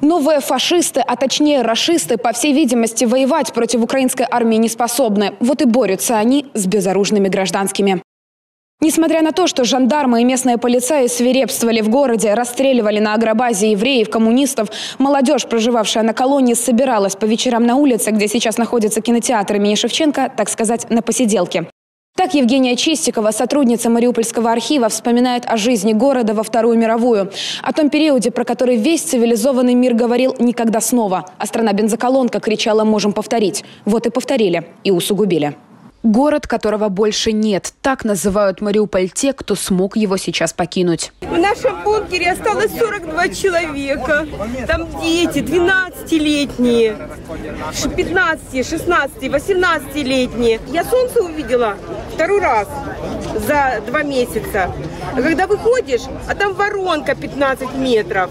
Новые фашисты, а точнее рашисты, по всей видимости, воевать против украинской армии не способны. Вот и борются они с безоружными гражданскими. Несмотря на то, что жандармы и местные полицаи свирепствовали в городе, расстреливали на агробазе евреев, коммунистов, молодежь, проживавшая на колонии, собиралась по вечерам на улице, где сейчас находится кинотеатр имени Шевченко, так сказать, на посиделке. Так Евгения Чистикова, сотрудница Мариупольского архива, вспоминает о жизни города во Вторую мировую. О том периоде, про который весь цивилизованный мир говорил «никогда снова». А страна-бензоколонка кричала «можем повторить». Вот и повторили, и усугубили. Город, которого больше нет. Так называют Мариуполь те, кто смог его сейчас покинуть. В нашем бункере осталось 42 человека. Там дети 12-летние, 15, 16, 18-летние. Я солнце увидела второй раз за 2 месяца. А когда выходишь, а там воронка 15 метров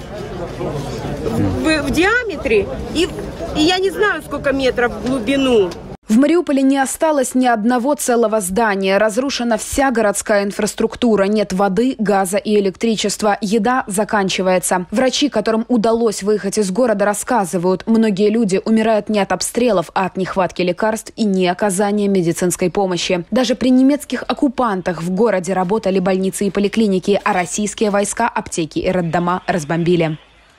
в диаметре. И я не знаю, сколько метров в глубину. В Мариуполе не осталось ни одного целого здания. Разрушена вся городская инфраструктура. Нет воды, газа и электричества. Еда заканчивается. Врачи, которым удалось выехать из города, рассказывают, многие люди умирают не от обстрелов, а от нехватки лекарств и неоказания медицинской помощи. Даже при немецких оккупантах в городе работали больницы и поликлиники, а российские войска аптеки и роддома разбомбили.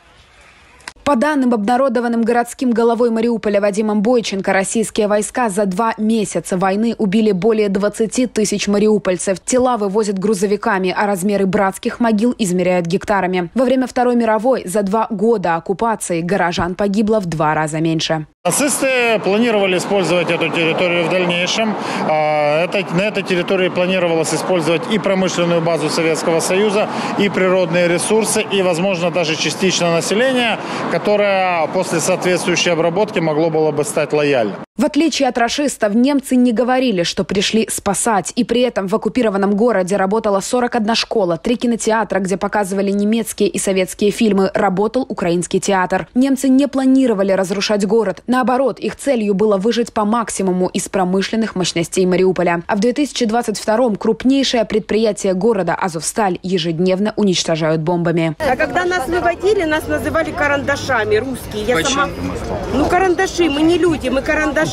По данным, обнародованным городским головой Мариуполя Вадимом Бойченко, российские войска за 2 месяца войны убили более 20 тысяч мариупольцев. Тела вывозят грузовиками, а размеры братских могил измеряют гектарами. Во время Второй мировой за 2 года оккупации горожан погибло в 2 раза меньше. Нацисты планировали использовать эту территорию в дальнейшем. На этой территории планировалось использовать и промышленную базу Советского Союза, и природные ресурсы, и, возможно, даже частично население, которое после соответствующей обработки могло было бы стать лояльным. В отличие от рашистов, немцы не говорили, что пришли спасать. И при этом в оккупированном городе работала 41 школа, 3 кинотеатра, где показывали немецкие и советские фильмы, работал украинский театр. Немцы не планировали разрушать город. Наоборот, их целью было выжать по максимуму из промышленных мощностей Мариуполя. А в 2022-м крупнейшее предприятие города «Азовсталь» ежедневно уничтожают бомбами. А когда нас выводили, нас называли карандашами, русские. Карандаши, мы не люди, мы карандаши.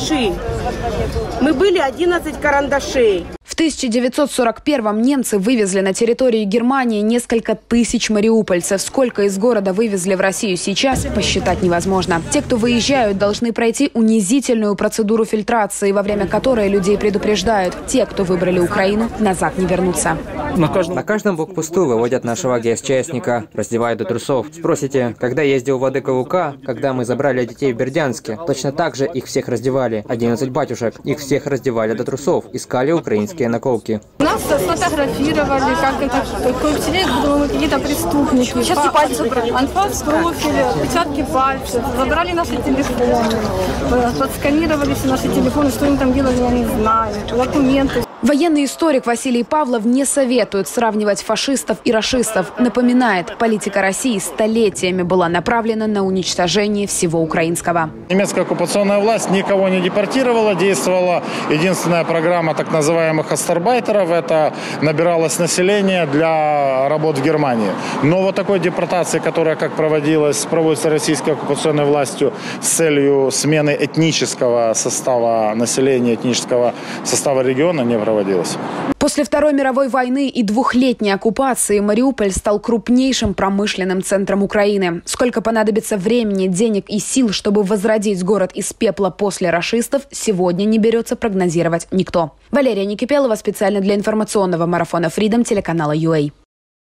Мы были 11 карандашей. В 1941-м немцы вывезли на территорию Германии несколько тысяч мариупольцев. Сколько из города вывезли в Россию сейчас, посчитать невозможно. Те, кто выезжают, должны пройти унизительную процедуру фильтрации, во время которой людей предупреждают: те, кто выбрали Украину, назад не вернутся. На каждом блокпосту выводят нашего ГСЧСника, раздевают до трусов. Спросите, когда ездил в ВДК, когда мы забрали детей в Бердянске, точно так же их всех раздевали. 11 батюшек. Их всех раздевали до трусов, искали украинские наколки. Нас сфотографировали, как это, думаю, какие-то преступники. Отпечатки пальцев, анфас профиля, отпечатки пальцев, забрали наши телефоны, подсканировали все наши телефоны, что они там делали, я не знаю, документы. Военный историк Василий Павлов не советует сравнивать фашистов и рашистов. Напоминает, политика России столетиями была направлена на уничтожение всего украинского. Немецкая оккупационная власть никого не депортировала. Действовала единственная программа так называемых астарбайтеров. Это набиралось население для работ в Германии. Но вот такой депортации, которая как проводится российской оккупационной властью с целью смены этнического состава населения, этнического состава региона, не проводилась. После Второй мировой войны и 2-летней оккупации Мариуполь стал крупнейшим промышленным центром Украины. Сколько понадобится времени, денег и сил, чтобы возродить город из пепла после рашистов, сегодня не берется прогнозировать никто. Валерия Никипелова специально для информационного марафона Freedom телеканала UA.